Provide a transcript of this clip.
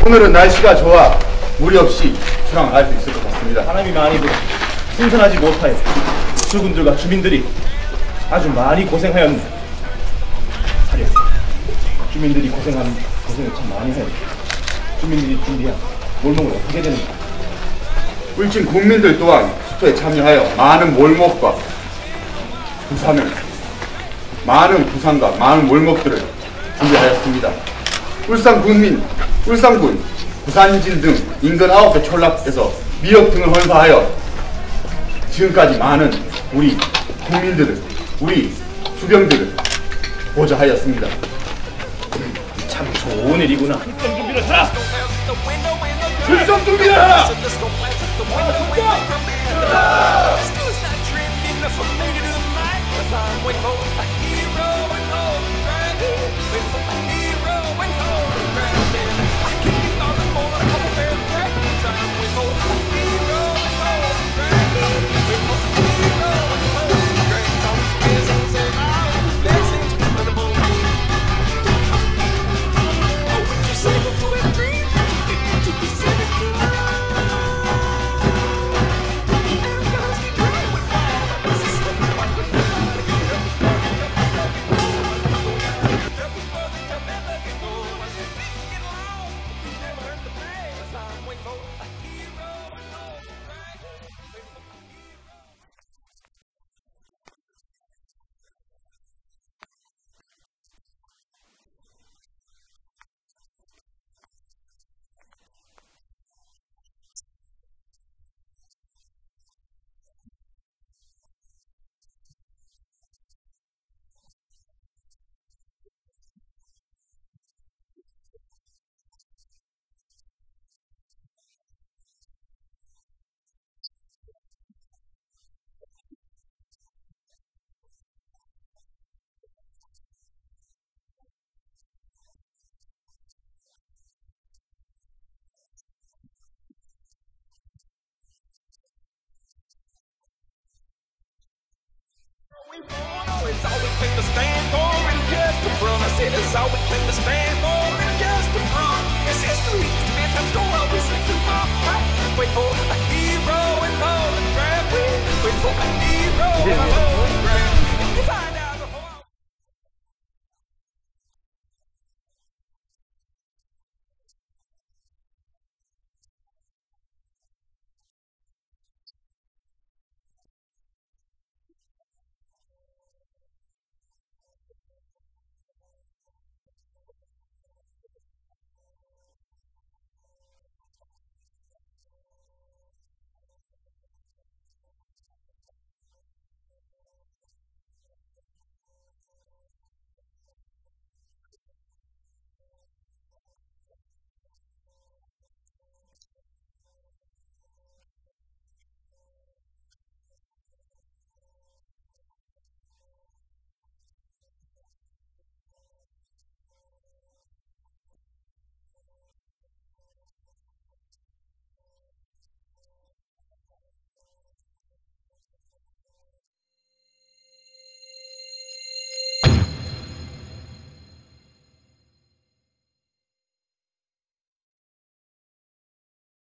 오늘은 날씨가 좋아 무리 없이 출항할 수 있을 것 같습니다. 바람이 많이 불어 승선하지 못하여 수군들과 주민들이 아주 많이 고생하였네. 사령, 주민들이 고생을 참 많이 해요. 주민들이 준비한 몰목을 어떻게 되는가. 울진 국민들 또한 수토에 참여하여 많은 몰목과 부산과 많은 몰목들을 준비하였습니다. 울산군, 부산진 등 인근 9개 촌락에서 미역 등을 헌사하여 지금까지 많은 우리 국민들을, 우리 수병들을 보좌하였습니다. 참 좋은 일이구나. 출정 준비를 하라! It's all we claim to stand for and just to front. I said it's all we claim to stand for and just to front. It's history. The man times go up. We sing to my heart. Wait for a hero and all the traffic. Wait for a hero and all the